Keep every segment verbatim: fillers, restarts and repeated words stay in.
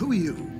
Who are you?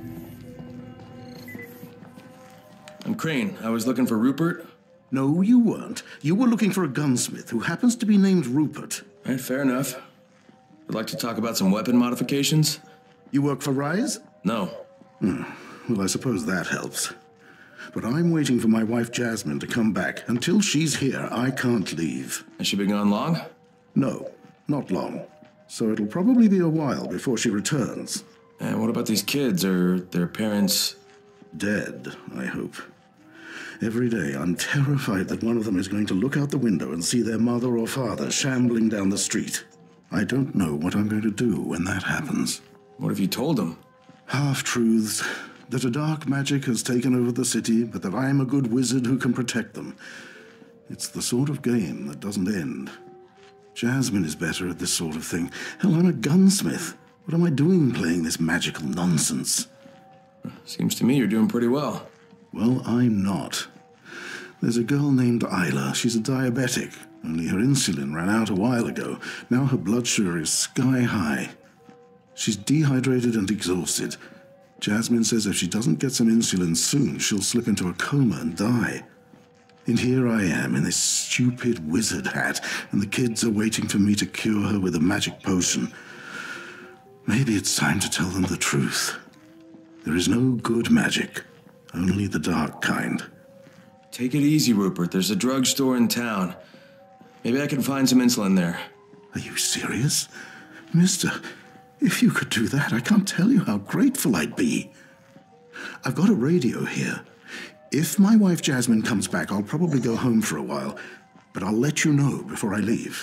I'm Crane. I was looking for Rupert. No, you weren't. You were looking for a gunsmith who happens to be named Rupert. All right, fair enough. Would like to talk about some weapon modifications? You work for Rise? No. Hmm. Well, I suppose that helps. But I'm waiting for my wife Jasmine to come back. Until she's here, I can't leave. Has she been gone long? No, not long. So it'll probably be a while before she returns. And what about these kids? Are their parents... dead, I hope. Every day I'm terrified that one of them is going to look out the window and see their mother or father shambling down the street. I don't know what I'm going to do when that happens. What have you told them? Half-truths. That a dark magic has taken over the city, but that I'm a good wizard who can protect them. It's the sort of game that doesn't end. Jasmine is better at this sort of thing. Hell, I'm a gunsmith. What am I doing playing this magical nonsense? Seems to me you're doing pretty well. Well, I'm not. There's a girl named Isla. She's a diabetic. Only her insulin ran out a while ago. Now her blood sugar is sky high. She's dehydrated and exhausted. Jasmine says if she doesn't get some insulin soon, she'll slip into a coma and die. And here I am in this stupid wizard hat, and the kids are waiting for me to cure her with a magic potion. Maybe it's time to tell them the truth. There is no good magic, only the dark kind. Take it easy, Rupert. There's a drugstore in town. Maybe I can find some insulin there. Are you serious? Mister, if you could do that, I can't tell you how grateful I'd be. I've got a radio here. If my wife Jasmine comes back, I'll probably go home for a while, but I'll let you know before I leave.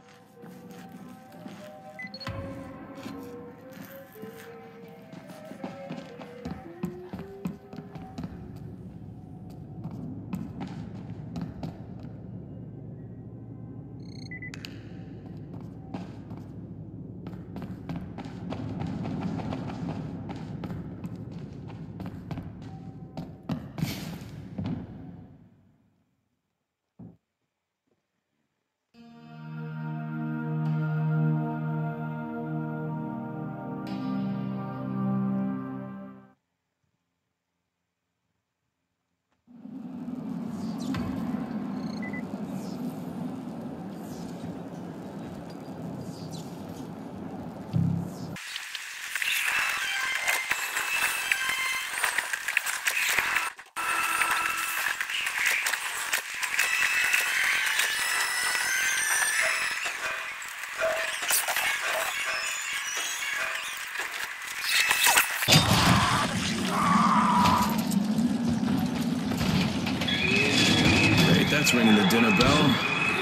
That's ringing the dinner bell.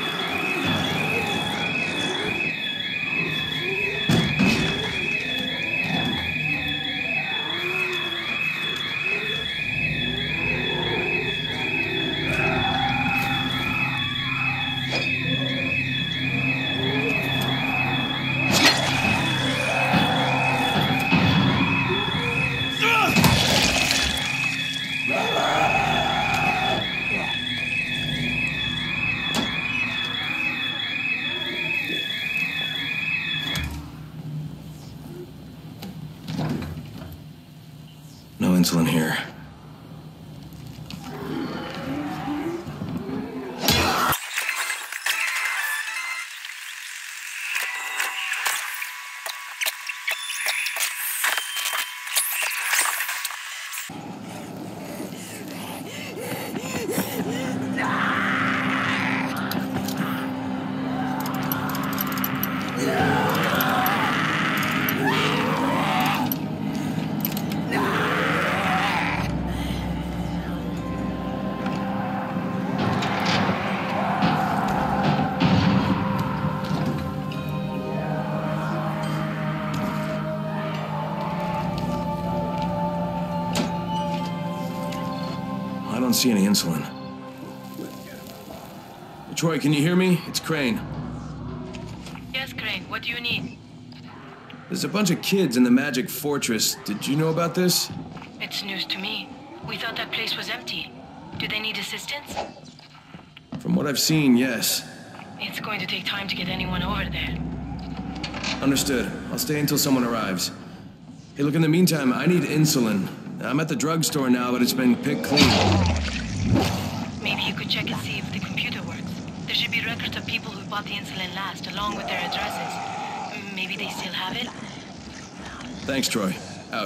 No insulin here. I don't see any insulin. Troy, can you hear me? It's Crane. Yes, Crane. What do you need? There's a bunch of kids in the Magic Fortress. Did you know about this? It's news to me. We thought that place was empty. Do they need assistance? From what I've seen, yes. It's going to take time to get anyone over there. Understood. I'll stay until someone arrives. Hey, look, in the meantime, I need insulin. I'm at the drugstore now, but it's been picked clean. Maybe you could check and see if the computer works. There should be records of people who bought the insulin last, along with their addresses. Maybe they still have it? Thanks, Troy. Out.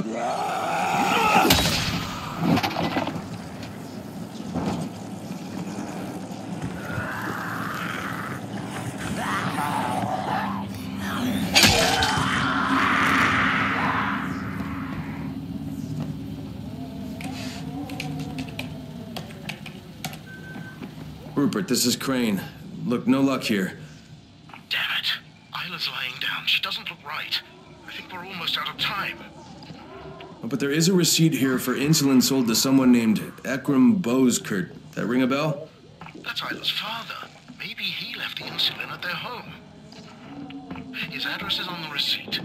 Rupert, this is Crane. Look, no luck here. Damn it. Isla's lying down. She doesn't look right. I think we're almost out of time. Oh, but there is a receipt here for insulin sold to someone named Ekram Boskert. That ring a bell? That's Isla's father. Maybe he left the insulin at their home. His address is on the receipt.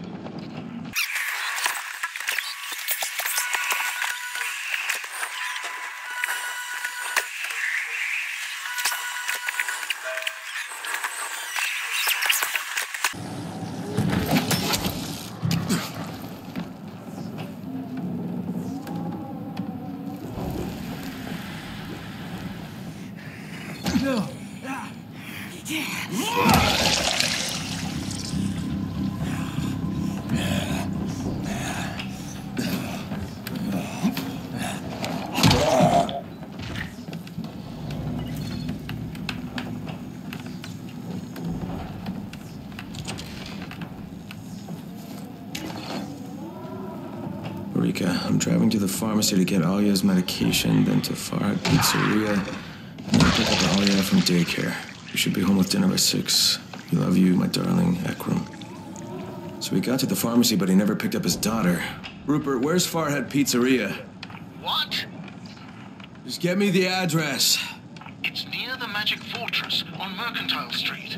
Rika, I'm driving to the pharmacy to get Alia's medication, then to Farhat Pizzeria, and then pick up Alia from daycare. We should be home with dinner by six. We love you, my darling Ekram. So we got to the pharmacy, but he never picked up his daughter. Rupert, where's Farhat Pizzeria? What? Just get me the address. It's near the Magic Fortress on Mercantile Street.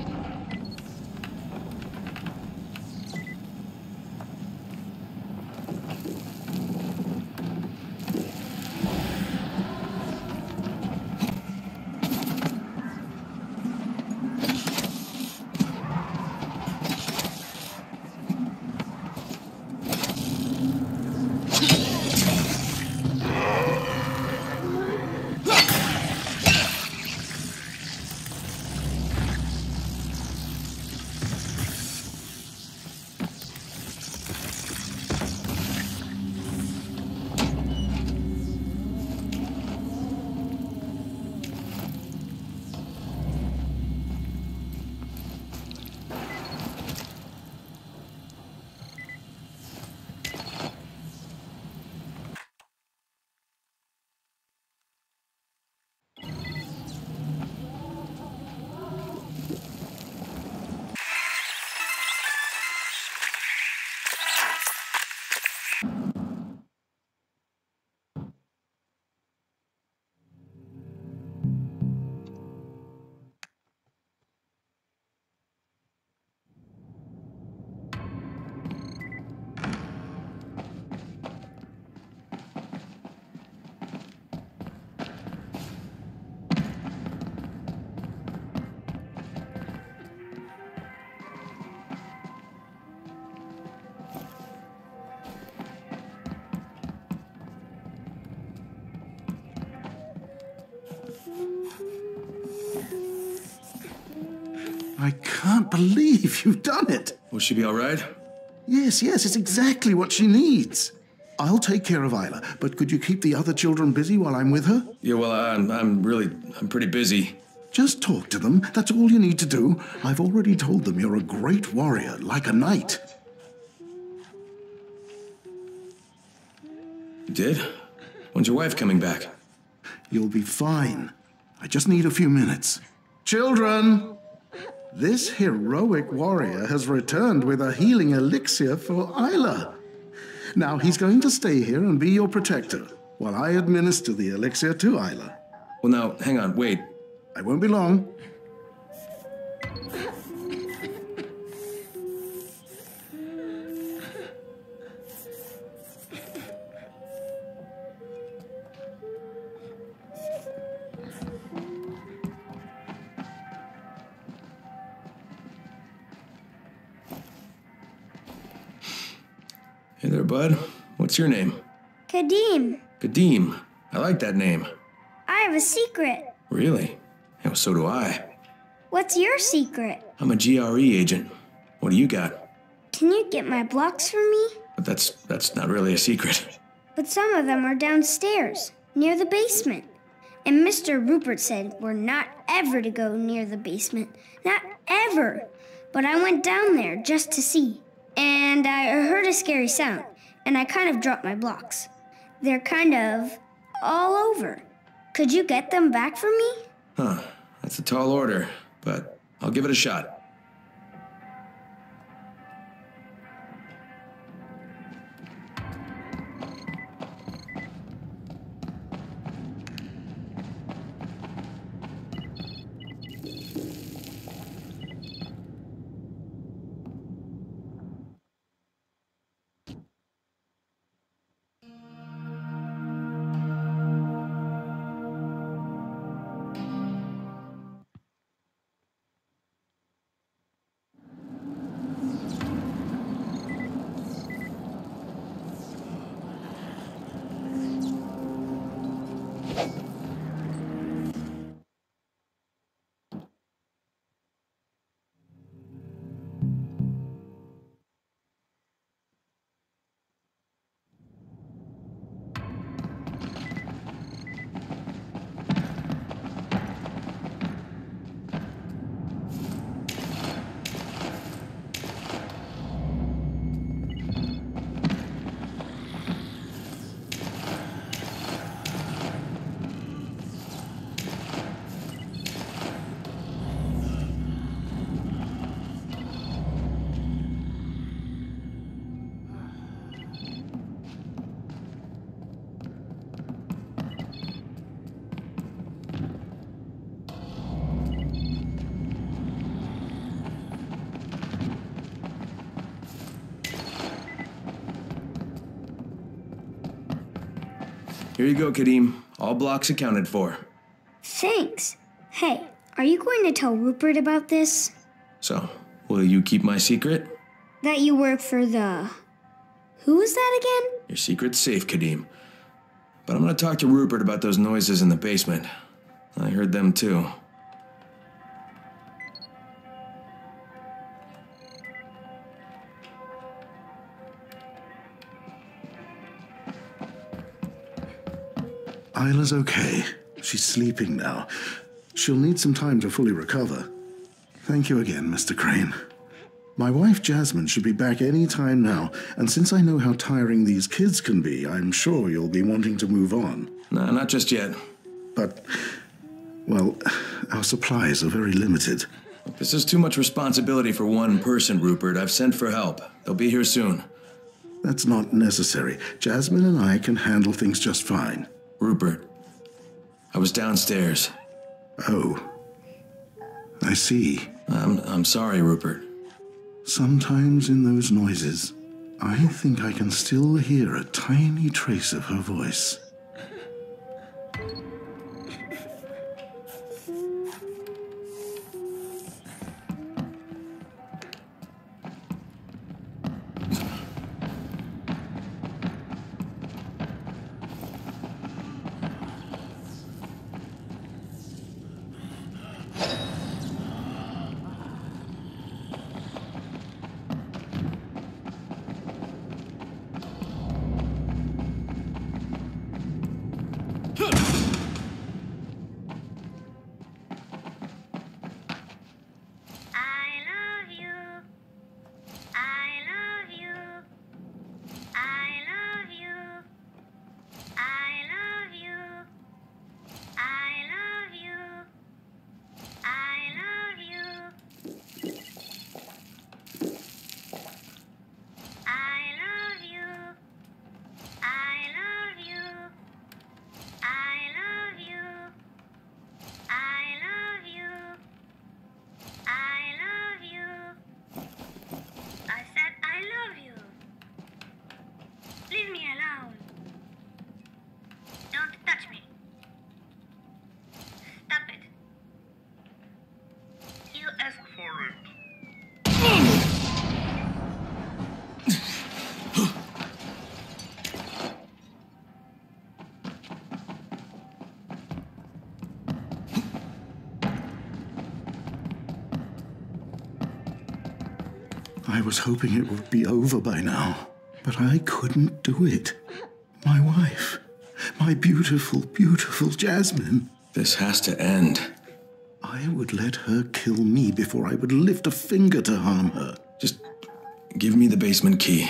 I can't believe you've done it. Will she be all right? Yes, yes, it's exactly what she needs. I'll take care of Isla, but could you keep the other children busy while I'm with her? Yeah, well, I'm, I'm really, I'm pretty busy. Just talk to them. That's all you need to do. I've already told them you're a great warrior, like a knight. You did? When's your wife coming back? You'll be fine. I just need a few minutes. Children! This heroic warrior has returned with a healing elixir for Isla. Now he's going to stay here and be your protector, while I administer the elixir to Isla. Well, now, hang on, wait. I won't be long. Hey there, bud. What's your name? Kadeem. Kadeem. I like that name. I have a secret. Really? Yeah, well, so do I. What's your secret? I'm a G R E agent. What do you got? Can you get my blocks for me? But that's that's not really a secret. But some of them are downstairs, near the basement. And Mister Rupert said we're not ever to go near the basement. Not ever. But I went down there just to see. And I heard a scary sound, and I kind of dropped my blocks. They're kind of all over. Could you get them back for me? Huh. That's a tall order, but I'll give it a shot. Here you go, Kadeem. All blocks accounted for. Thanks. Hey, are you going to tell Rupert about this? So, will you keep my secret? That you work for the... Who was that again? Your secret's safe, Kadeem. But I'm gonna talk to Rupert about those noises in the basement. I heard them too. Isla's okay. She's sleeping now. She'll need some time to fully recover. Thank you again, Mister Crane. My wife Jasmine should be back any time now, and since I know how tiring these kids can be, I'm sure you'll be wanting to move on. No, not just yet. But, well, our supplies are very limited. This is too much responsibility for one person, Rupert. I've sent for help. They'll be here soon. That's not necessary. Jasmine and I can handle things just fine. Rupert, I was downstairs. Oh, I see. I'm, I'm sorry, Rupert. Sometimes in those noises, I think I can still hear a tiny trace of her voice. I was hoping it would be over by now, but I couldn't do it. My wife, my beautiful, beautiful Jasmine. This has to end. I would let her kill me before I would lift a finger to harm her. Just give me the basement key.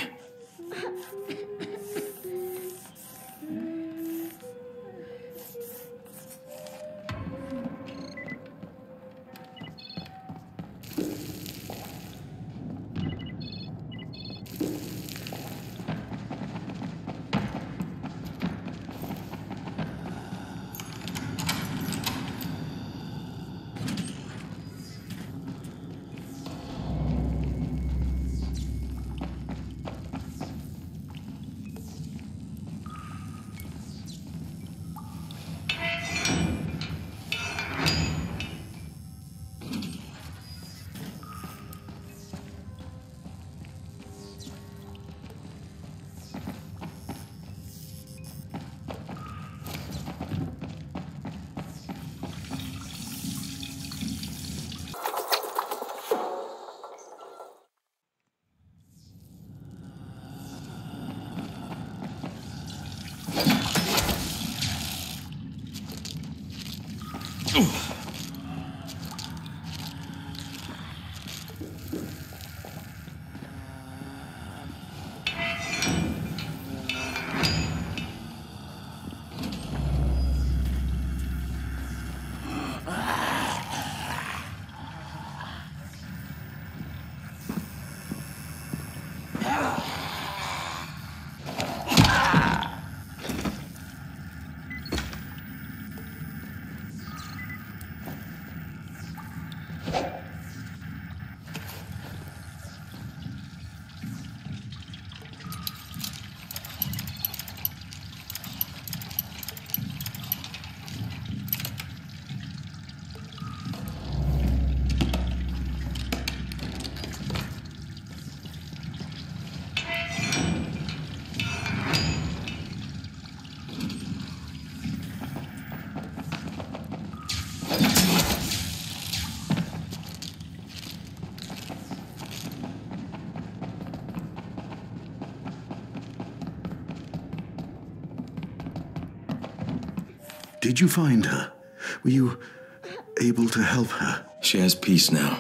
Did you find her? Were you able to help her? She has peace now.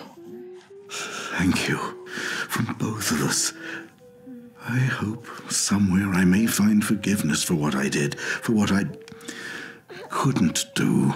Thank you. From both of us. I hope somewhere I may find forgiveness for what I did, for what I couldn't do.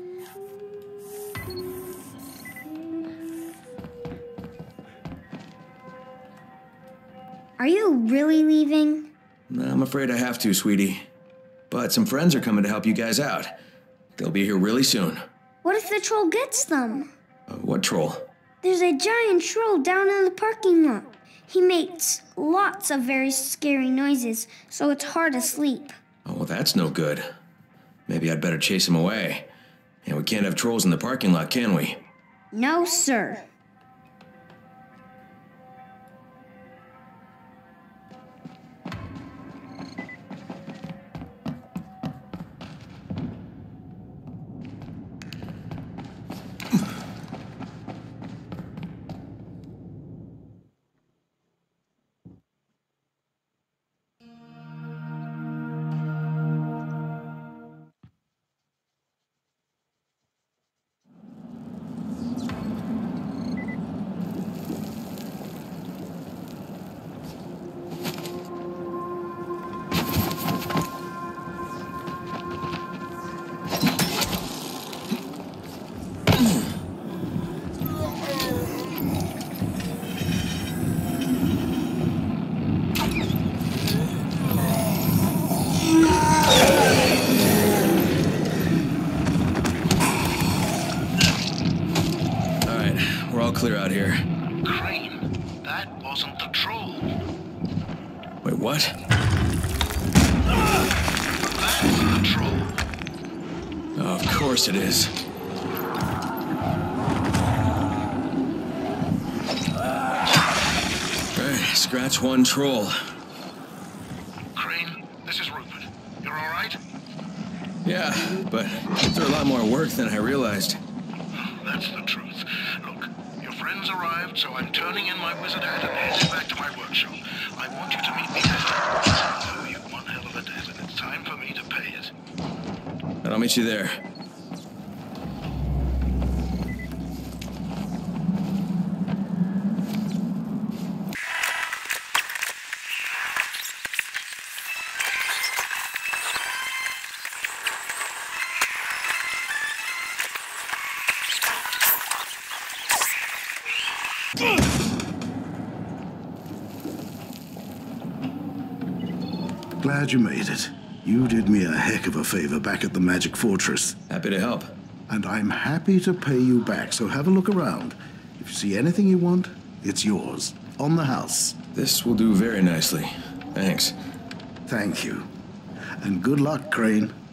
Are you really leaving? I'm afraid I have to, sweetie. But some friends are coming to help you guys out. They'll be here really soon. What if the troll gets them? Uh, what troll? There's a giant troll down in the parking lot. He makes lots of very scary noises, so it's hard to sleep. Oh, well, that's no good. Maybe I'd better chase him away. And we can't have trolls in the parking lot, can we? No, sir. Clear out here. Crane, that wasn't the troll. Wait, what? That's the troll. Oh, of course it is. Right, scratch one troll. Crane, this is Rupert. You're all right? Yeah, but it's a lot more work than I realized. That's the truth. Look, your friends Crane's arrived, so I'm turning in my wizard hat and heading back to my workshop. I want you to meet me there. I owe you one hell of a debt, and it's time for me to pay it. And I'll meet you there. Glad you made it. You did me a heck of a favor back at the Magic Fortress. Happy to help. And I'm happy to pay you back, so have a look around. If you see anything you want, it's yours. On the house. This will do very nicely. Thanks. Thank you. And good luck, Crane.